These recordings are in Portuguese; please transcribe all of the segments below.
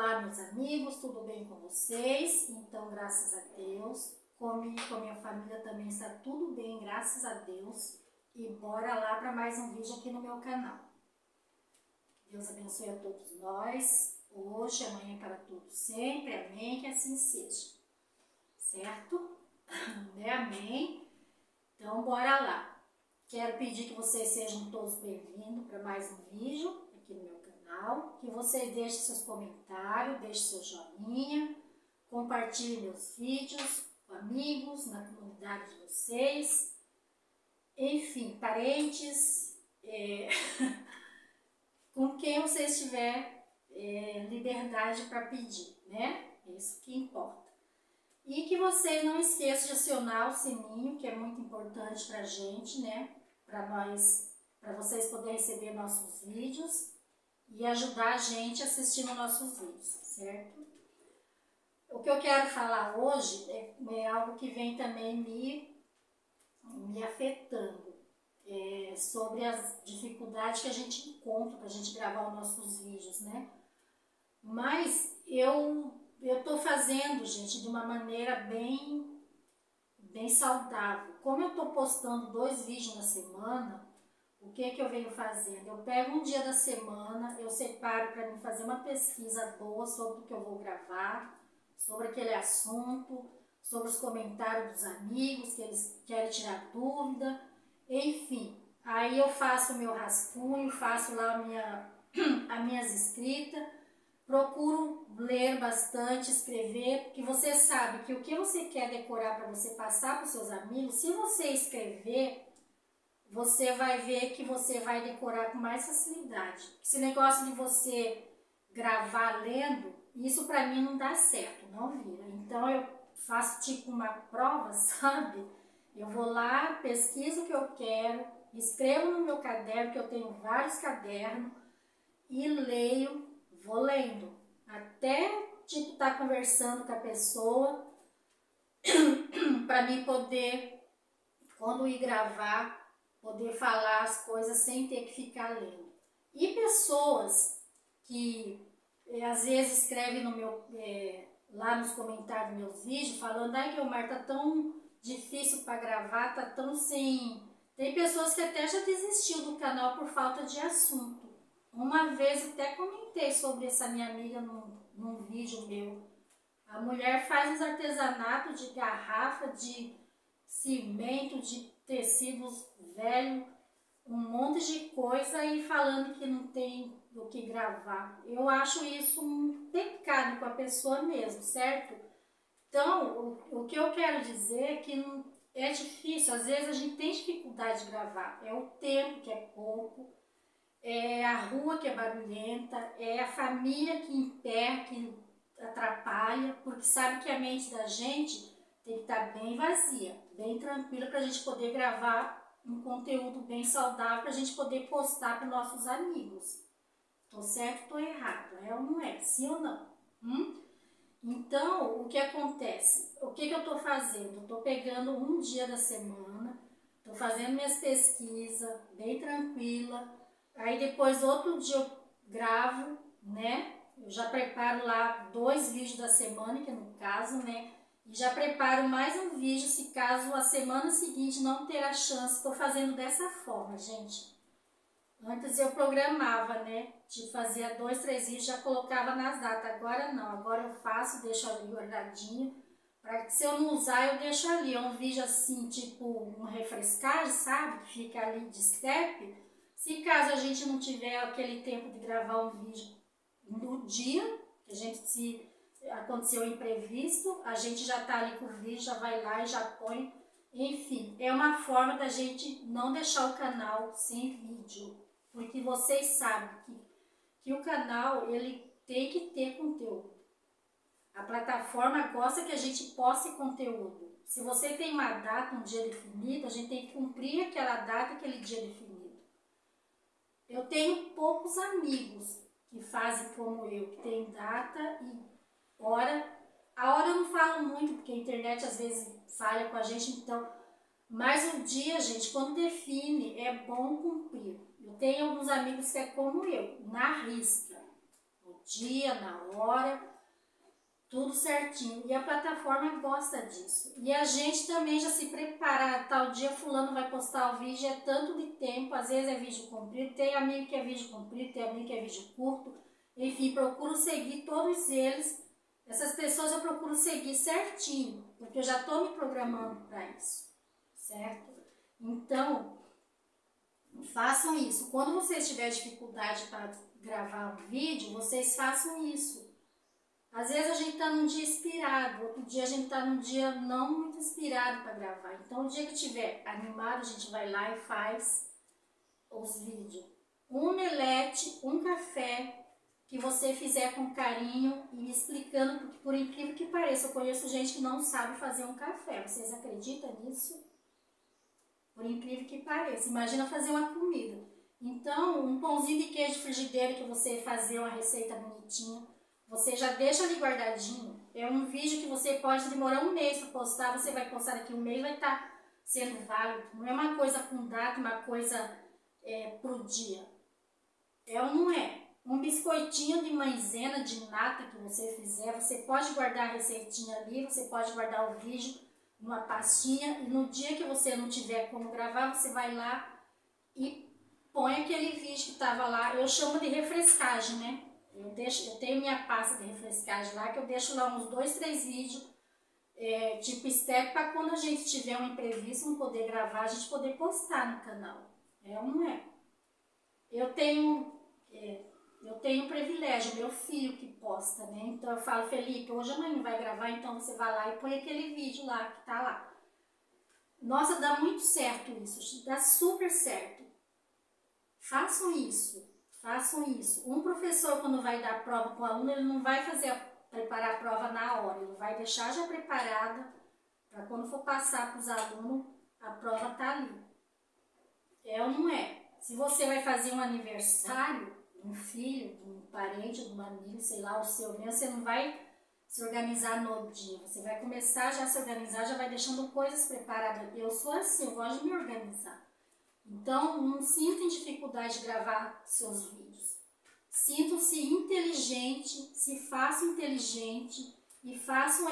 Olá, meus amigos, tudo bem com vocês? Então, graças a Deus, comigo e com a minha família também está tudo bem, graças a Deus. E bora lá para mais um vídeo aqui no meu canal. Deus abençoe a todos nós, hoje, amanhã, para todos sempre, amém, que assim seja. Certo? Amém? Então, bora lá. Quero pedir que vocês sejam todos bem-vindos para mais um vídeo aqui no meu canal, que vocês deixem seus comentários, deixem seu joinha, compartilhem meus vídeos com amigos, na comunidade de vocês, enfim, parentes, com quem vocês tiverem liberdade para pedir, né? É isso que importa. E que vocês não esqueçam de acionar o sininho, que é muito importante para a gente, né? Para vocês poderem receber nossos vídeos e ajudar a gente assistindo nossos vídeos, certo? O que eu quero falar hoje é algo que vem também me afetando, sobre as dificuldades que a gente encontra para a gente gravar os nossos vídeos, né? Mas eu tô fazendo, gente, de uma maneira bem saudável. Como eu tô postando 2 vídeos na semana, o que eu venho fazendo? Eu pego um dia da semana, eu separo para mim fazer uma pesquisa boa sobre o que eu vou gravar, sobre aquele assunto, sobre os comentários dos amigos, que eles querem tirar dúvida, enfim. Aí eu faço o meu rascunho, faço lá as minhas escritas, procuro ler bastante, escrever, porque você sabe que o que você quer decorar para você passar para os seus amigos, se você escrever, você vai ver que você vai decorar com mais facilidade. Esse negócio de você gravar lendo, isso para mim não dá certo, não vira. Então eu faço tipo uma prova, sabe? Eu vou lá, pesquiso o que eu quero, escrevo no meu caderno, que eu tenho vários cadernos, e leio, vou lendo, até tipo estar conversando com a pessoa, para mim poder, quando ir gravar, poder falar as coisas sem ter que ficar lendo. E pessoas que às vezes escrevem no meu, lá nos comentários dos meus vídeos, falando, ai Guilmar, tá tão difícil para gravar, tá tão sem... Tem pessoas que até já desistiu do canal por falta de assunto. Uma vez até comentei sobre essa minha amiga num vídeo meu. A mulher faz uns artesanatos de garrafa, de cimento, de tecidos velhos, um monte de coisa e falando que não tem o que gravar. Eu acho isso um pecado com a pessoa mesmo, certo? Então, o que eu quero dizer é que é difícil, às vezes a gente tem dificuldade de gravar. É o tempo que é pouco, é a rua que é barulhenta, é a família que imperca, que atrapalha, porque sabe que a mente da gente tem que estar bem vazia, bem tranquila, para a gente poder gravar um conteúdo bem saudável, para a gente poder postar para os nossos amigos. Tô certo, tô errado, é ou não é? Sim ou não? Então, o que acontece? O que eu tô fazendo? Eu tô pegando um dia da semana, tô fazendo minhas pesquisas, bem tranquila. Aí depois, outro dia eu gravo, né? Eu já preparo lá 2 vídeos da semana, que no caso, né? E já preparo mais um vídeo, se caso a semana seguinte não ter a chance. Estou fazendo dessa forma, gente. Antes eu programava, né? De fazer 2, 3 vídeos, já colocava nas datas. Agora não, agora eu faço, deixo ali guardadinho. Para que se eu não usar, eu deixo ali. É um vídeo assim, tipo uma refrescagem, sabe? Que fica ali de step. Se caso a gente não tiver aquele tempo de gravar um vídeo no dia, que a gente, se aconteceu imprevisto, a gente já tá ali com o vídeo, já vai lá e já põe. Enfim, é uma forma da gente não deixar o canal sem vídeo, porque vocês sabem que o canal, ele tem que ter conteúdo. A plataforma gosta que a gente poste conteúdo. Se você tem uma data, um dia definido, a gente tem que cumprir aquela data, aquele dia definido. Eu tenho poucos amigos que fazem como eu, que tem data e hora. A hora eu não falo muito, porque a internet às vezes falha com a gente, então... Mas o dia, gente, quando define, é bom cumprir. Eu tenho alguns amigos que é como eu, na risca. O dia, na hora, tudo certinho. E a plataforma gosta disso. E a gente também já se prepara, tal dia fulano vai postar o vídeo, é tanto de tempo, às vezes é vídeo comprido, tem amigo que é vídeo comprido, tem amigo que é vídeo curto, enfim, procuro seguir todos eles. Essas pessoas eu procuro seguir certinho, porque eu já estou me programando para isso, certo? Então, façam isso. Quando vocês tiverem dificuldade para gravar um vídeo, vocês façam isso. Às vezes a gente está num dia inspirado, outro dia a gente está num dia não muito inspirado para gravar. Então, o dia que tiver animado, a gente vai lá e faz os vídeos. Um omelete, um café, que você fizer com carinho e explicando, porque por incrível que pareça, eu conheço gente que não sabe fazer um café. Vocês acreditam nisso? Por incrível que pareça. Imagina fazer uma comida. Então, um pãozinho de queijo de frigideira que você fazer uma receita bonitinha, você já deixa ali guardadinho. É um vídeo que você pode demorar um mês para postar, você vai postar daqui um mês, vai estar sendo válido. Não é uma coisa com data, uma coisa pro dia. É ou não é? Um biscoitinho de maisena, de nata que você fizer, você pode guardar a receitinha ali, você pode guardar o vídeo numa pastinha e no dia que você não tiver como gravar, você vai lá e põe aquele vídeo que estava lá. Eu chamo de refrescagem, né? Eu tenho minha pasta de refrescagem lá, que eu deixo lá uns 2, 3 vídeos, tipo step, para quando a gente tiver um imprevisto, não poder gravar, a gente poder postar no canal. É ou não é? Eu tenho um privilégio, meu filho que posta, né? Então eu falo, Felipe, hoje a mãe não vai gravar, então você vai lá e põe aquele vídeo lá que tá lá. Nossa, dá muito certo isso, dá super certo. Façam isso, façam isso. Um professor, quando vai dar prova para o aluno, ele não vai preparar a prova na hora, ele vai deixar já preparada para quando for passar para os alunos, a prova tá ali. É ou não é? Se você vai fazer um aniversário, um filho, um parente, um amigo, sei lá, o seu mesmo, você não vai se organizar no dia. Você vai começar já a se organizar, já vai deixando coisas preparadas. Eu sou assim, eu gosto de me organizar. Então, não sintam dificuldade de gravar seus vídeos. Sintam-se inteligente, se façam inteligente e façam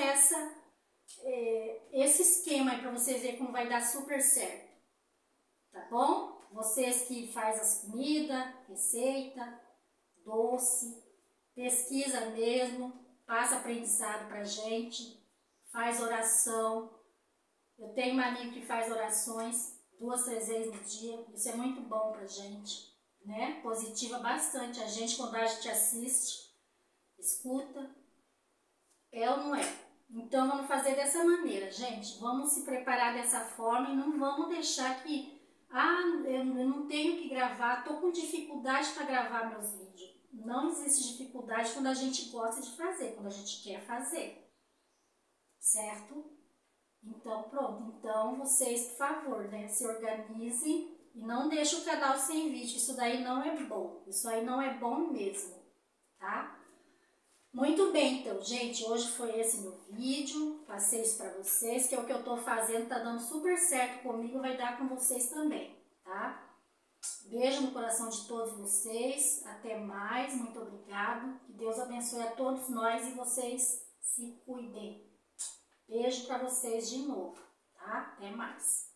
esse esquema aí para vocês verem como vai dar super certo. Tá bom? Vocês que fazem as comidas, receita, doce, pesquisa mesmo, passa aprendizado pra gente, faz oração. Eu tenho uma amiga que faz orações 2, 3 vezes no dia, isso é muito bom pra gente, né? Positiva bastante a gente quando a gente assiste, escuta, é ou não é? Então vamos fazer dessa maneira, gente, vamos se preparar dessa forma e não vamos deixar que eu não tenho que gravar, estou com dificuldade para gravar meus vídeos. Não existe dificuldade quando a gente gosta de fazer, quando a gente quer fazer, certo? Então pronto, então vocês, por favor, né, se organizem e não deixem o canal sem vídeo, isso daí não é bom, isso aí não é bom mesmo, tá? Muito bem, então, gente, hoje foi esse meu vídeo, passei isso pra vocês, que é o que eu tô fazendo, tá dando super certo comigo, vai dar com vocês também, tá? Beijo no coração de todos vocês, até mais, muito obrigado, que Deus abençoe a todos nós e vocês se cuidem. Beijo pra vocês de novo, tá? Até mais.